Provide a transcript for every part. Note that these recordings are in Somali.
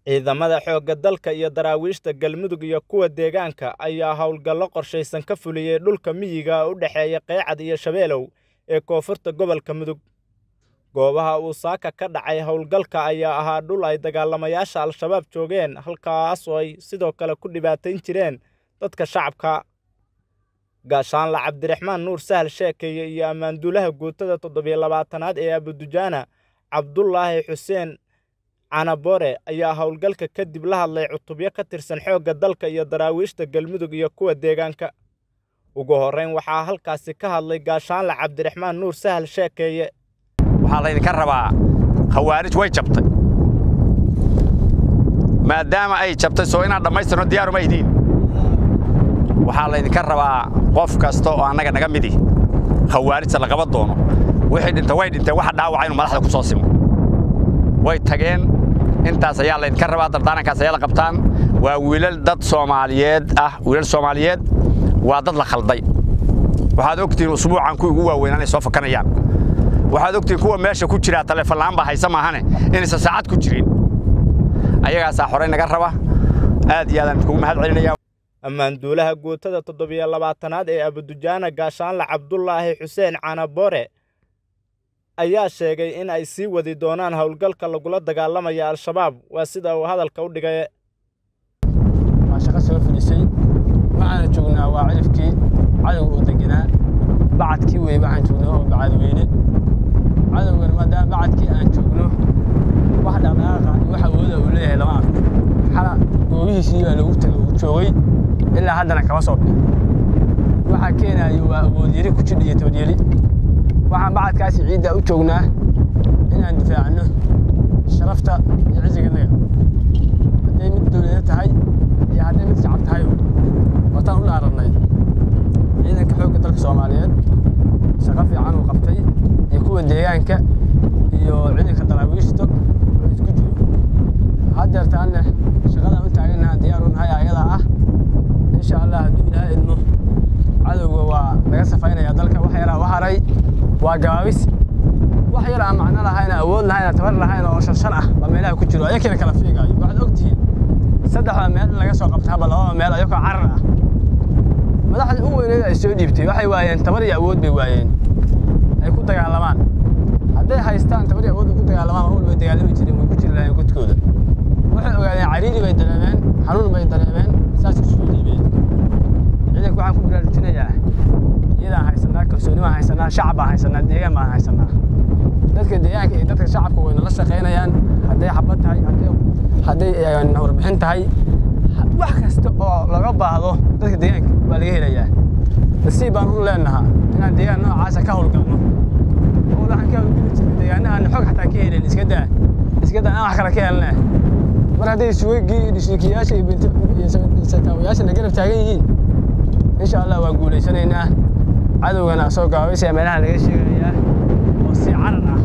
ciidamada xoogga dalka iyo daraawiishta Galmudug iyo kuwa deegaanka ayaa hawlgallo qorshaysan ka fuliyay dhulka miyiga u dhaxeeya Qeexad iyo Shabeelow ee koonfurta gobolka Mudug. goobaha uu saaka ka dhacay hawlgalka ayaa ahaa dhul ay dagaalamayaasha Al-Shabaab joogeen halkaas oo ay sidoo kale ku dhibaateyn jireen dadka shacabka. gaashaanle Cabdiraxmaan Nuur Sahal Sheekeye iyo ammaanduulaha guutada 27aad ee Abudujaana Cabdullaahi Xuseen Canabore ayaa hawlgalka kadib la hadlay cutubyo ka tirsan xoogga dalka iyo daraawiishta Galmudug iyo kuwa deegaanka. ugu horeyn waxaa halkaasi ka hadlay gaashaanle Cabdiraxmaan Nuur Sahal Sheekeye. waxaa la idinka rabaa khawaarij way jabtay maadaama ay jabtay soo inaad dhammaystirno diyaar uma idiin. waxaa la idinka rabaa qof kasta oo annaga naga midi khawaarijta la qaban doono wixii dhintay way dhinteen waxa dhaawacay inuu madaxda ku soo simo way tageen intaas ayaa la idinka rabaa dardaarankaas ayaa la qabtaan. waa wiilal dad Soomaaliyeed wiilal Soomaaliyeed waa dad la khalday. waxaad ogtiin usbuucan ku ugu waaweynaan soo fakanayaan. waxaad ogtiin kuwa meesha ku jira telefoon laan baa haysa maahane inaysan saacad ku jirin ayagaas xorey naga raba aad iyo aad ugu mahad celinaya. ammaanduulaha guutada 27aad ee Abudujaana gaashaanle Cabdullaahi Xuseen Canabore ayaa sheegay in ay sii wadi doonaan hawlgalka lagula dagaalamaya Al-Shabaab. waa sida uu hadalka u dhigay. shaqo soo filisay waxaan joognaa waa cilifkii cadowga u deganaa bacadkii way waxaan joognaa oo bacadweyne cadowga maadaama bacadkii aan joogno wax dhaqdhaqaaqa wax awooda uu leeyahay lama arko. xala goobihiisii baa lagu tagay uu joogay ilaa haddana kama soo bixin. waxa keenayo waa awood yari ku jidh iyo tabaryeli. waxaan bacadkaasi ciidda u joognaa inaan difaacno sharafta iyo cisigeena hadday mid dowladda tahay iyo hadday mid shacab tahay wataan u dhaaranay ciidanka xoogga dalka Soomaaliyeed shaqo fiican uu qabtay iyo kuwa deegaanka iyo ciidanka daraawiishta oo isku jiro. haddeertaana shaqada u taaganahay diyaar u nahay ayada insha Allah haddii Ilaahay idmo cadowga waa laga safaynaya dalka wax yar ah haray waa gaabis wax yar ah macna lahayn awood lahayn tabar lahayn oo shan ba meelaha ku jiro ayakana kala fiigayo. waxaad ogtiin saddex meel laga soo qabtay laba meel ayuu ka carar ah madaxda ugu weynay ay soo dhiibtay waxay waayeen tabar iyo awood bay waayeen ay ku dagaalamaan. hadday haystaan tabar iyo awood ku dagaalamaan oo way dagaalami jireen way ku jireen godkooda. waxay ogaadeen cariiri bay dareemeen xanuun bay dareemeen saas isku dhiibeen. ciidanku waxaan ku baraarujinayaa iyadaan haysanaa kalsooni waan haysanaa shacab baan haysanaa deegaan baan haysanaa. dadka deegaanka iyo dadka shacabka wayna la shaqeynayaan hadday xabad tahay hadday warbixin tahay wax kasta oo laga baahdo dadka deegaanka waa laga helayaa. nasiib baan u leenahay inaan deegaan noocaas ka hawlgalno oo waxaan ka hawlgalno deegaanaha aan xog xataa ka helin iska daa aan wax kale ka helnaa. mar hadday suuqii dhishikiyaasha iyo sakaawayaasha la garab taagan yihiin insha Allah waa guuleysanaynaa. cadowgana soo gaabaysay meelaha laga sheegayaa oo si carar ah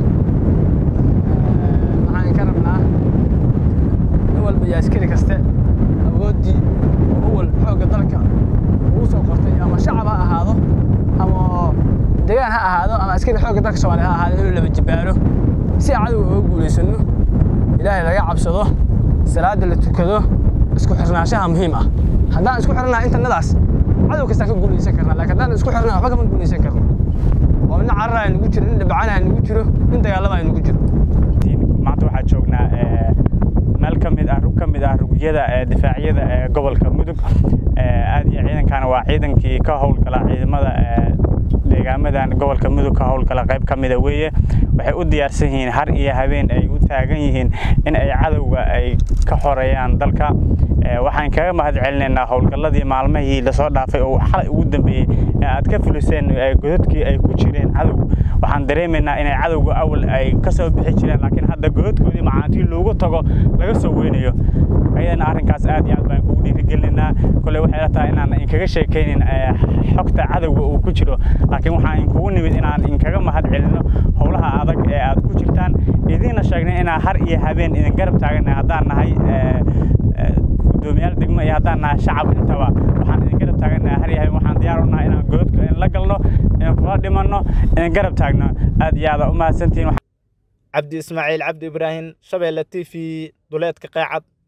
waxaan ka rabnaa in walba askari kasta awoodii oo xoogga dalka uu soo qortay ama shacab ha ahaado ama deegaan ha ahaado ama askari xoogga dalka Soomaaliya ha ahaado inuu laba jibaaro si cadowga ugu guuleysano. ilaahay laga cabsado salaada la tukado isku xirnaanshaha muhiim ah. haddaan isku xirnaa intannadaas cadow kasta ka guuleysan karnaa laakiin haddaan isku xirnaa waxba kama guuleysan karno. oo in carraa nagu jiro in dhibcana nagu jiro in dagaalama nagu jiro. maanta waxaa joognaa meel ka mid ah rugyada difaacyada gobolka Mudug. aad iyo ciidankana waa ciidankii ka howlgala ciidamada deegaamadan gobolka Mudug ka howlgala qayb ka mid ah weeye. waxay u diyaarsan yihiin har iyo habeen ay u taagan yihiin in ay cadowga ay ka xoreeyaan dalka. waxaan kaga mahad celinaynaa howlgalladii maalmihii la soo dhaafay oo xalay ugu dambeeyay aad ka fuliseen godadkii ay ku jireen cadow. waxaan dareemaynaa inay cadowga awal ay ka soo bixi jireen laakiin hadda godadkoodii macaantii loogu tago laga soo weynayo. ayadana arrinkaas aad iyo aad baan kugu dhiirigelinaynaa. kole waxay la tahay inaan inkaga sheekaynin xogta cadowga uu ku jiro laakiin waxaan kugu nimid inaan inkaga mahad celino howlaha adag ee aad ku jirtaan idinna sheegnay inaan har iyo habeen idin garab taaganahay haddaan nahay gudoomiyaal degmo iyo haddaan nahay shacab intaba waxaan idin garab taaganahay har iyo habeen. waxaan diyaar u nahay inaan godadka la galno in kula dhimanno in garab taagno. aad iyo aad u mahadsantihiin. Cabdi Ismaaciil Cabdi Ibraahin Shabeelle TV duleedka Qeexad.